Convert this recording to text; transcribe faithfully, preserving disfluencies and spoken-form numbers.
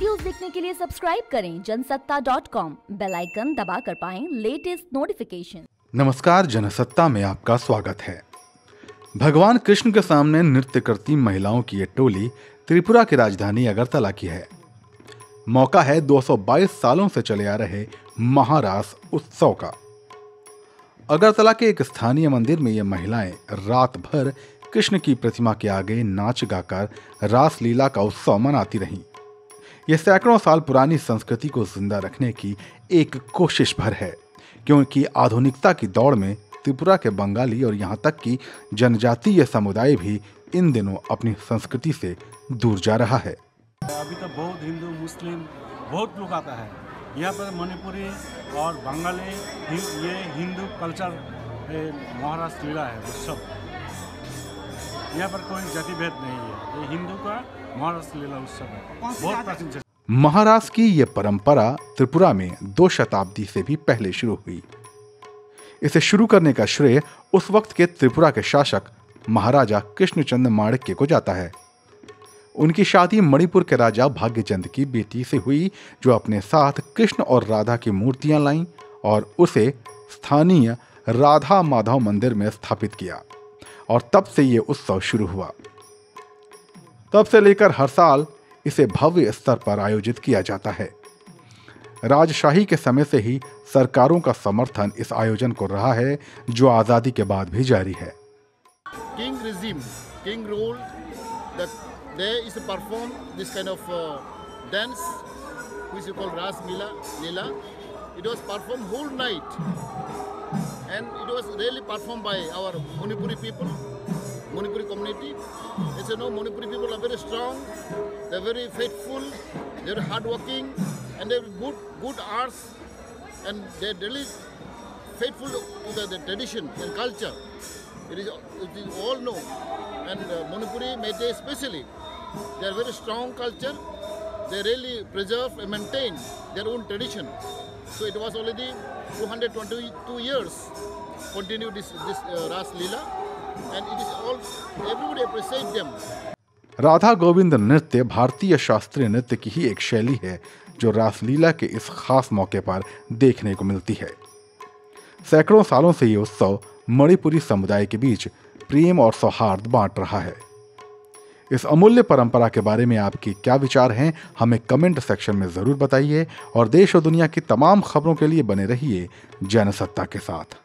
Videos देखने के लिए सब्सक्राइब करें Jansatta dot com, bell icon दबाकर पाएं लेटेस्ट नोटिफिकेशन। नमस्कार, जनसत्ता में आपका स्वागत है। भगवान कृष्ण के सामने नृत्य करती महिलाओं की ये टोली त्रिपुरा की राजधानी अगरतला की है। मौका है दो सौ बाईस सालों से चले आ रहे महारास उत्सव का। अगरतला के एक स्थानीय मंदिर में ये महिलाएं रात भर कृष्ण की प्रतिमा के आगे नाच गाकर रासलीला का उत्सव मनाती रहीं। यह सैकड़ों साल पुरानी संस्कृति को जिंदा रखने की एक कोशिश भर है, क्योंकि आधुनिकता की दौड़ में त्रिपुरा के बंगाली और यहाँ तक कि जनजातीय समुदाय भी इन दिनों अपनी संस्कृति से दूर जा रहा है। अभी तो बहुत हिंदू मुस्लिम बहुत लोग आता है यहाँ पर। मणिपुरी और बंगाली ये हिंदू कल्चर महारास लीला है उत्सव। यहाँ पर कोई जाति भेद नहीं है, ये हिंदू का महारास लीला उत्सव है, बहुत प्राचीन से। महारास की ये परंपरा त्रिपुरा में दो शताब्दी से भी पहले शुरू हुई। इसे शुरू करने का श्रेय उस वक्त के त्रिपुरा के शासक महाराजा कृष्णचंद माणिक्य को जाता है। उनकी शादी मणिपुर के राजा भाग्यचंद की बेटी से हुई, जो अपने साथ कृष्ण और राधा की मूर्तियां लाईं और उसे स्थानीय राधा माधव मंदिर में स्थापित किया, और तब से ये उत्सव शुरू हुआ। तब से लेकर हर साल इसे भव्य स्तर पर आयोजित किया जाता है। राजशाही के समय से ही सरकारों का समर्थन इस आयोजन को रहा है, जो आजादी के बाद भी जारी है। King regime, king rule that there is to perform this kind of uh, dance, which is called Ras Leela. Leela. It was performed whole night, and it was really performed by our Manipuri people, Manipuri community. As you know, Manipuri people are very strong, they're very faithful, they're hardworking, and they're good, good arts, and they're really faithful to the, the tradition and culture. It is, it is all known, and uh, Manipuri Meitei especially, they are very strong culture. They really preserve and maintain their own tradition. So it was already two hundred twenty-two years continue this this uh, Ras Leela, and it is all everybody appreciate them. Radha Govind नृत्य भारतीय शास्त्रीय नृत्य की ही एक शैली है, जो रासलीला के इस खास मौके पर देखने को मिलती है। सैकड़ों सालों से ये उत्सव मणिपुरी समुदाय के बीच प्रेम और सौहार्द बांट रहा है। इस अमूल्य परंपरा के बारे में आपके क्या विचार हैं, हमें कमेंट सेक्शन में जरूर बताइए, और देश और दुनिया की तमाम खबरों के लिए बने रहिए जनसत्ता के साथ।